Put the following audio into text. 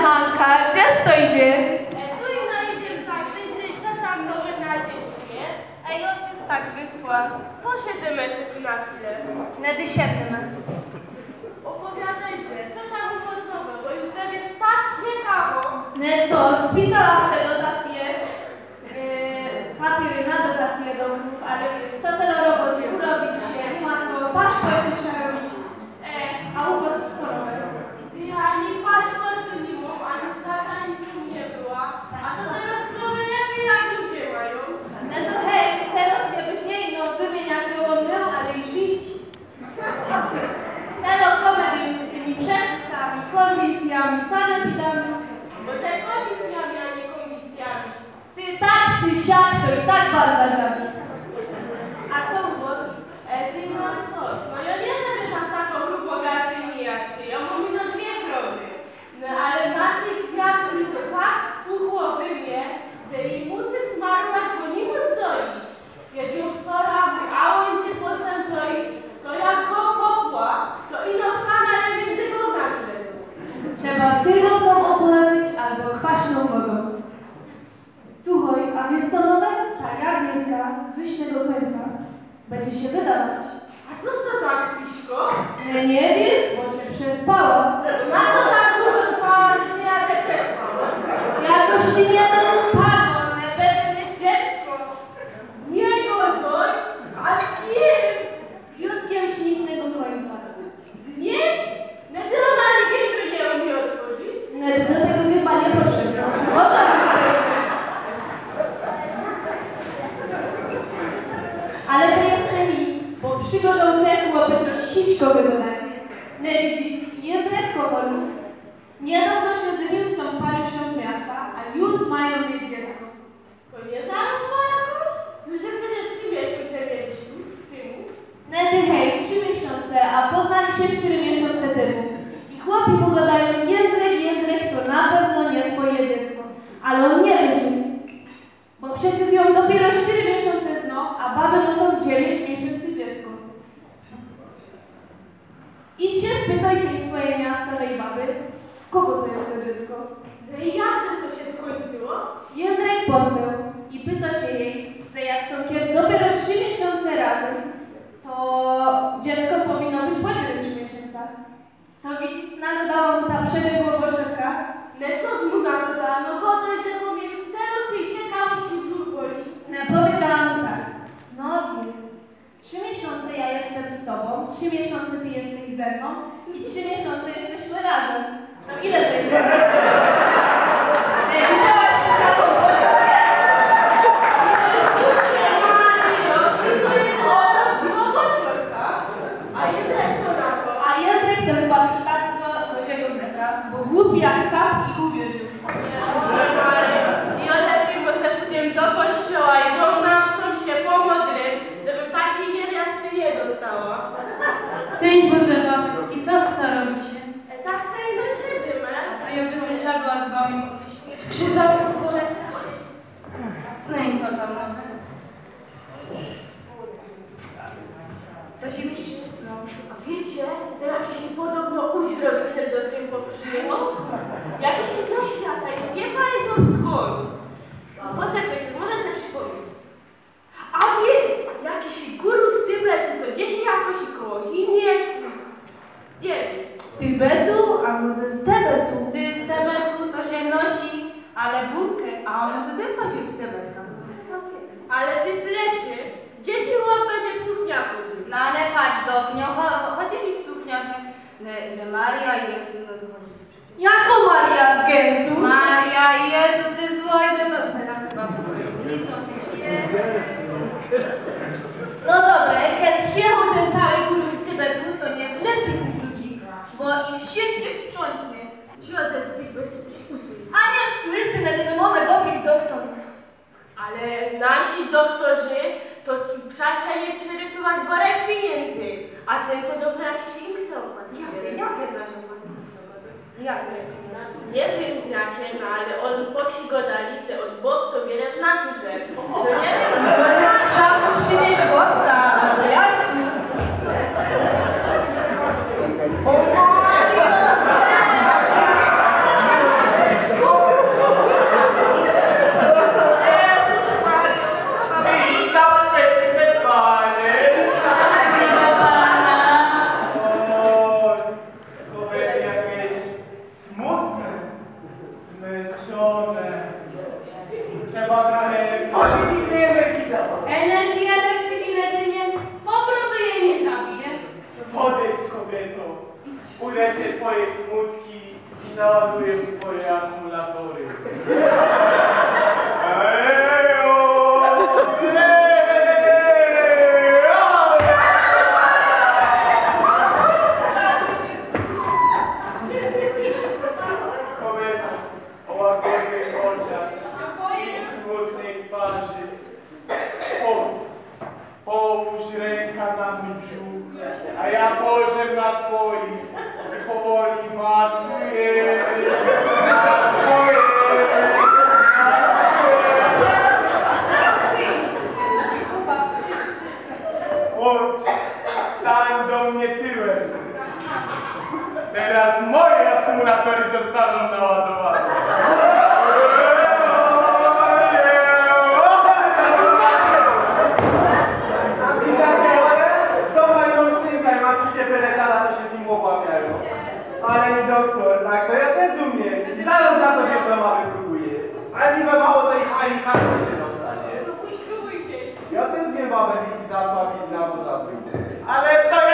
Hanka, gdzie stoisz? Tu i na idzie tak, wyjrzeć co tam nowe na dzieci, Ej, on jest tak wysła. Posiedzimy się tu na chwilę. Nedy siedmy. Opowiadajcie, co tam było nowe, bo już jest tak ciekawo. Ne co, spisałam te dotacje, papiery na dotacje do domów, ale jest to tyle roboty, urobić się, ma co, paszporty trzeba robić. A u was co nowego? Ja ani paszportu nie mam, ani w zagranicy nie była. A to teraz nowe lepiej jak ludzie mają. No to hej, teraz jakoś nie no wymieniać było mył, ale i żyć. Teraz komedium z tymi przepisami, komisjami, sanepidami. Bo te komisjami, a nie komisjami. Ty tak, ty siak, to i tak banda żadna. A co u was? Ty no coś, no ja nie wiem, że tam taką grupę gazyni jak ty, ja mam ino 2 krowy. No ale nas tych kwiatów mi to tak spuchło we mnie, że i muszę smarować, bo nie móc doić. Jak ją wczoraj wyjało i się potem doić, to jak go kopła, to ino w kanale między nogami leżą. Trzeba syrotą oblazyć albo kwaśną wodą. Słuchaj, a wiesz co nowe? Ta Agnieszka z wyjścia do końca będzie się wydawać. A co to tak, Fiszko? Nie wiesz, bo się przespała. Na co tak długo spała, że się ja te przespała? Jakoś ty nie panu, nie będzie mieć dziecko. Nie gotoń, a z kim? Z Józkiem ślicznego końca. Z nim? No to ona nigdy nie umie otworzyć. Do tego chyba nie potrzebna. O co mi chcesz? Ale to jeszcze nic, bo przy gorzałce chłopy to sićko wyglądają. Nie widzisz, jeden kowalów. Niedawno się z nim stąpali przez miasta, a już mają mieć dziecko. To nie zaraz ma jakoś? To się przecież 3 miesiące mieliśmy w tymu. Nedy hej, 3 miesiące, a poznali się 4 miesiące temu. I chłopi pogadają, Jędrek, to na pewno nie twoje dziecko. Ale on nie wierzy. Bo przecież ją dopiero 4 miesiące zno, a baby noszą 9 miesięcy dziecko. Idź się spytaj tej swojej miastowej baby, z kogo to jest to dziecko. No i jak to się skończyło? Jędrek poseł i pyta się jej, że jak są kiedy dopiero 3 miesiące razem, to dziecko powinno być po 9 miesiącach. To widzisz, nagodała mu ta przebiegła poszepka. No co z mu nagodała? No bo to jest pomiędzy teraz tej ciekawości brzuch boli. Powiedziałam mu tak, no więc 3 miesiące ja jestem z tobą, 3 miesiące ty jesteś ze mną i 3 miesiące jesteśmy razem. No ile to jest? Widziałaś taką poszepkę? A Jędrek to chyba wystarczyło Boziego mleka, bo głupi jak cap i uwierzył. I on lepiej może pójdę do kościoła i doznam się pomodlę, żebym takiej niewiasty nie dostała. Ty Boże wobec, i co z to robicie? Tak sobie myślimy. A jakby zasiadła z wami krzyżowy w górze. No i co tam mamy? To się już... No. A wiecie, że jakiś podobno uzdrowiciel do tym poprzyjemał? Jakiś z świata i nie pamiętam skąd. Poczekajcie, może sobie przypomnę. A wie, jakiś guru z Tybetu, co gdzieś jakoś koło Chin jest. Nie wiem. Z Tybetu, a może z Tybetu? Ty z Tybetu to się nosi, ale burkę, a on może też chodzi w Tybet. Ale ty plecie, dzieci chłop będzie w sukniach chodził. No ale patrz, do wniocha chodzili w sukniach, że Maria i Jezu chodzi. Jako Maria z Gęsu? Maria i Jezu, ty złojze, to teraz chyba nic o tym nie. No dobra, kiedy przyjechał ten cały guru z Tybetu, to nie wlecy tych ludzi, bo im sieć nie sprzątnie. Siła ze zbyt, bo jeszcze coś usłyszy. A nie słysy na tego mamy dobrych doktorów. Ale nasi doktorzy to trzeba nie przerytować worek pieniędzy, a ten podobno jakiś inksomat. Jakie zaś opłaty? Nie wiem jakie, no ale od posi godalicy, od bok to wiele w naturze. No nie wiem. Może trzeba mu przynieść chłopca, albo jajcu. załaduję w twoje akumulatory. Kobieto o łagodnych oczach i smutnej twarzy, połóż ręka na mój brzuch, a ja położę na twoim i powoli masuję. Chodź, stań do mnie tyłem. Teraz moje akumulatory zostaną naładowane. Ale mi doktor, tak, to ja też umiem. I zaraz za to diploma wypróbuję. Ale niby mało tej fajnej karty się dostanie. Spróbuj się. Ja też wiem babę, widzi za słabizna, bo za trójkę. Ale to